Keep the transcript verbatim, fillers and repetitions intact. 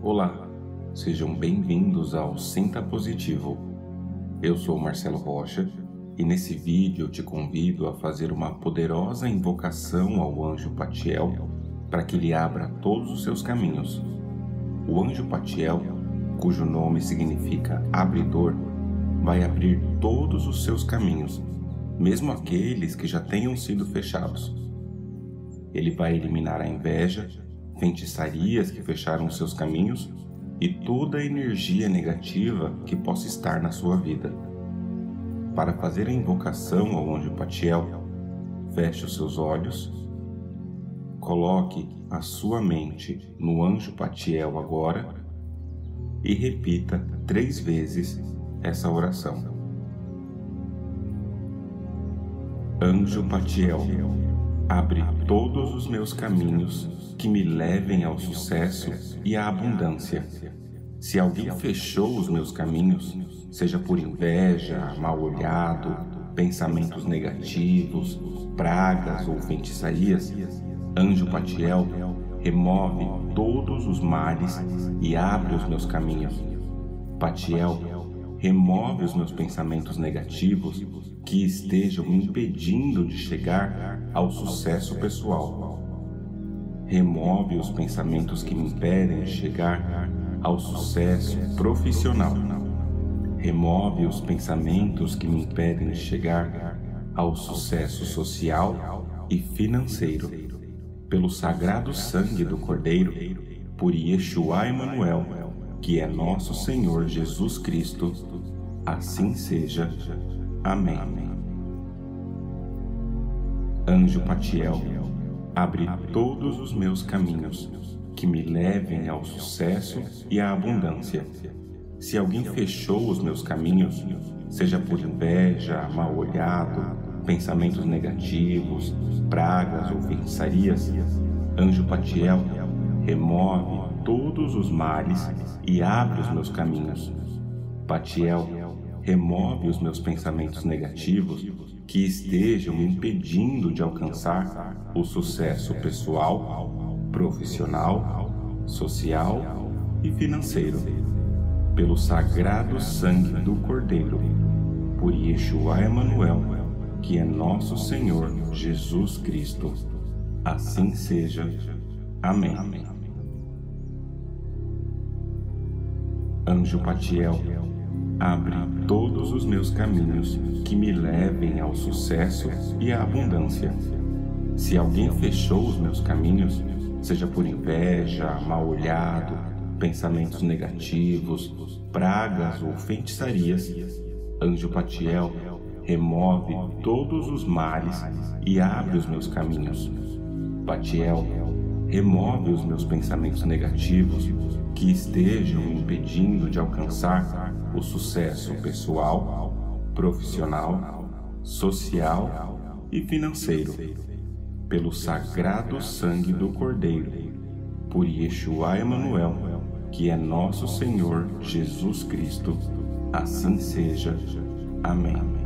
Olá, sejam bem-vindos ao Sinta Positivo. Eu sou Marcelo Rocha e nesse vídeo eu te convido a fazer uma poderosa invocação ao anjo Patiel para que ele abra todos os seus caminhos. O anjo Patiel, cujo nome significa abridor, vai abrir todos os seus caminhos, mesmo aqueles que já tenham sido fechados. Ele vai eliminar a inveja, feitiçarias que fecharam seus caminhos e toda a energia negativa que possa estar na sua vida. Para fazer a invocação ao anjo Patiel, feche os seus olhos, coloque a sua mente no anjo Patiel agora e repita três vezes essa oração. Anjo Patiel, abre todos os meus caminhos que me levem ao sucesso e à abundância. Se alguém fechou os meus caminhos, seja por inveja, mal-olhado, pensamentos negativos, pragas ou feitiçarias, anjo Patiel, remove todos os males e abre os meus caminhos. Patiel, remove os meus pensamentos negativos que estejam me impedindo de chegar ao sucesso pessoal. Remove os pensamentos que me impedem de chegar ao sucesso profissional. Remove os pensamentos que me impedem de chegar ao sucesso social e financeiro. Pelo sagrado sangue do Cordeiro, por Yeshua Emanuel, que é nosso Senhor Jesus Cristo, assim seja. Amém. Anjo Patiel, abre todos os meus caminhos que me levem ao sucesso e à abundância. Se alguém fechou os meus caminhos, seja por inveja, mal-olhado, pensamentos negativos, pragas ou feitiçarias, anjo Patiel, remove todos os males e abre os meus caminhos. Patiel, remove os meus pensamentos negativos que estejam me impedindo de alcançar o sucesso pessoal, profissional, social e financeiro. Pelo sagrado sangue do Cordeiro, por Yeshua Emanuel, que é nosso Senhor Jesus Cristo. Assim seja. Amém. Anjo Patiel, abre todos os meus caminhos que me levem ao sucesso e à abundância. Se alguém fechou os meus caminhos, seja por inveja, mal-olhado, pensamentos negativos, pragas ou feitiçarias, anjo Patiel, remove todos os males e abre os meus caminhos. Patiel, remove os meus pensamentos negativos que estejam me impedindo de alcançar o sucesso pessoal, profissional, social e financeiro. Pelo sagrado sangue do Cordeiro, por Yeshua Emanuel, que é nosso Senhor Jesus Cristo. Assim seja. Amém.